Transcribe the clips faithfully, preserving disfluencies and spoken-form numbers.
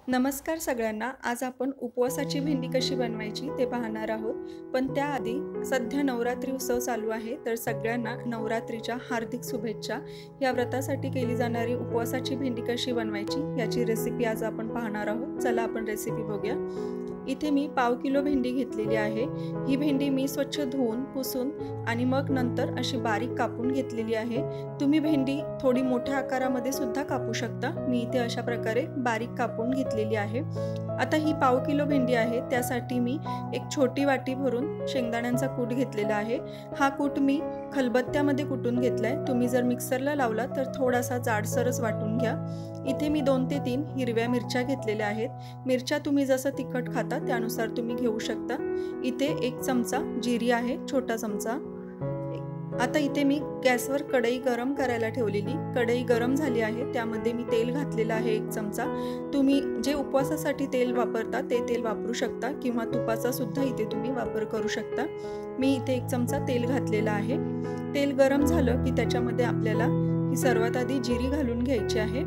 नमस्कार सगळ्यांना। आज आपण उपवासाची भेंडी कशी बनवायची ते पाहणार आहोत। पण त्याआधी सध्या नवरात्री उत्सव चालू आहे, तर सगळ्यांना नवरात्रीच्या हार्दिक शुभेच्छा। या व्रतासाठी केली जाणारी उपवासाची भेंडी कशी बनवायची याची रेसिपी आज आपण पाहणार आहोत। चला आपण रेसिपी बघूया। इथे मी पाव किलो भेंडी घेतलेली आहे। ही भेंडी मी स्वच्छ धुवून पुसून आणि मग नंतर अशी बारीक कापून घेतलेली आहे। तुम्ही भेंडी थोडी मोठ्या आकारामध्ये सुद्धा कापू शकता। मी इथे अशा प्रकारे बारीक कापून घेतलेली आहे। आता ही पाव किलो भेंडी आहे, त्यासाठी मी एक छोटी वाटी भरून शेंगदाण्यांचा कूट घेतलेला आहे। हा कूट मी खलबत्त्यामध्ये कुटून घेतलाय। तुम्ही जर मिक्सरला लावला तर थोडासा जाडसरच वाटून घ्या। इथे मी दोन ते तीन हिरव्या मिरच्या घेतलेल्या आहेत। मिरच्या तुम्ही जसं तिखट खाता त्यानुसार तुम्ही घेऊ शकता। इथे एक चमचा जिरी आहे, छोटा चमचा। आता इथे मी गॅसवर कढई गरम करायला ठेवलेली। कढई गरम झाली आहे, त्यामध्ये मी तेल घातलेलं आहे एक चमचा। तुम्ही जे उपवासासाठी तेल वापरता ते तेल वापरू शकता किंवा तुपाचा सुद्धा इथे तुम्ही वापर करू शकता। मी इथे एक चमचा तेल घातलेला आहे। तेल गरम झालं की त्याच्यामध्ये आपल्याला ही सर्वात आधी जिरी घालून घ्यायची आहे।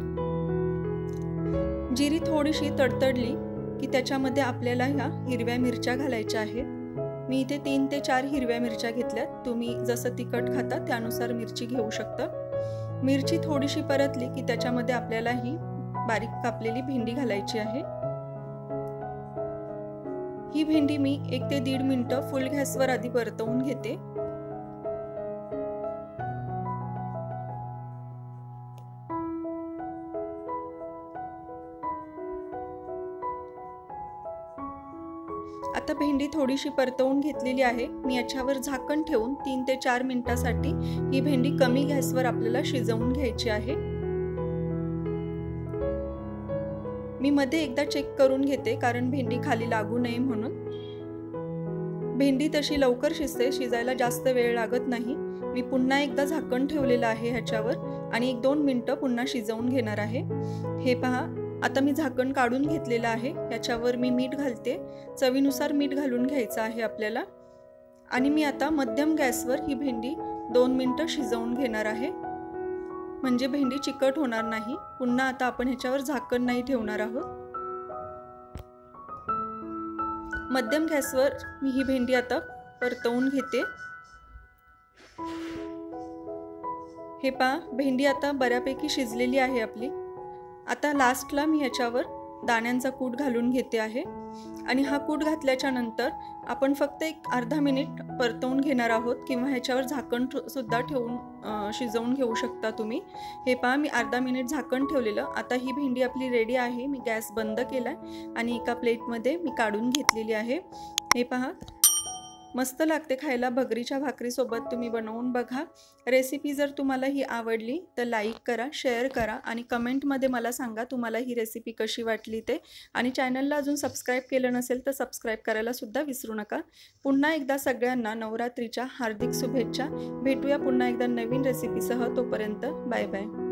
जिरी थोडीशी तडतडली की त्याच्यामध्ये आपल्याला ह्या हिरव्या मिरच्या घालायच्या आहेत। मी इथे तीन ते चार हिरव्या मिरच्या घेतल्यात। तुम्ही जसं तिखट खाता त्यानुसार मिरची घेऊ शकता। मिरची थोडीशी परतली की त्याच्यामध्ये आपल्याला ही बारीक कापलेली भेंडी घालायची आहे। ही भेंडी मी एक ते दीड मिनिटं फुल गॅसवर आधी परतवून घेते। आता भेंडी थोडीशी परतवून घेतलेली आहे। मी याच्यावर झाकण ठेवून तीन ते चार मिनिटांसाठी ही भेंडी कमी गॅसवर आपल्याला शिजवून घ्यायची आहे। मी मध्ये एकदा चेक करून घेते, कारण भेंडी खाली लागू नये म्हणून। भेंडी तशी लवकर शिजते, शिजायला जास्त वेळ लागत नाही। मी पुन्हा एकदा झाकण ठेवलेलं आहे ह्याच्यावर आणि एक दोन मिनिटं पुन्हा शिजवून घेणार आहे। हे पहा, आता मी झाकण काढून घेतलेलं आहे। याच्यावर मी मीठ घालते। चवीनुसार मीठ घालून घ्यायचं आहे आपल्याला। आणि मी आता मध्यम गॅसवर ही भेंडी दोन मिनिटं शिजवून घेणार आहे, म्हणजे भेंडी चिकट होणार नाही। पुन्हा आता आपण ह्याच्यावर झाकण नाही ठेवणार आहोत। मध्यम गॅसवर मी ही भेंडी आता परतवून घेते। हे पहा, भेंडी आता बऱ्यापैकी शिजलेली आहे आपली। आता लास्टला मी ह्याच्यावर दाण्यांचा कूट घालून घेते आहे आणि हा कूट घातल्याच्या नंतर आपण फक्त एक अर्धा मिनिट परतवून घेणार आहोत, किंवा ह्याच्यावर झाकण सुद्धा ठेवून शिजवून घेऊ शकता तुम्ही। हे पहा, मी अर्धा मिनिट झाकण ठेवलेलं। आता ही भेंडी आपली रेडी आहे। मी गॅस बंद केलाय आणि एका प्लेटमध्ये मी काढून घेतलेली आहे। हे पहा, मस्त लागते खायला। भगरीच्या भाकरीसोबत तुम्ही बनवून बघा। रेसिपी जर तुम्हाला ही आवडली तर लाईक करा, शेअर करा आणि कमेंटमध्ये मला सांगा तुम्हाला ही रेसिपी कशी वाटली ते। आणि चॅनलला अजून सबस्क्राईब केलं नसेल तर सबस्क्राईब करायला सुद्धा विसरू नका। पुन्हा एकदा सगळ्यांना नवरात्रीच्या हार्दिक शुभेच्छा। भेटूया पुन्हा एकदा नवीन रेसिपीसह। तोपर्यंत बाय बाय।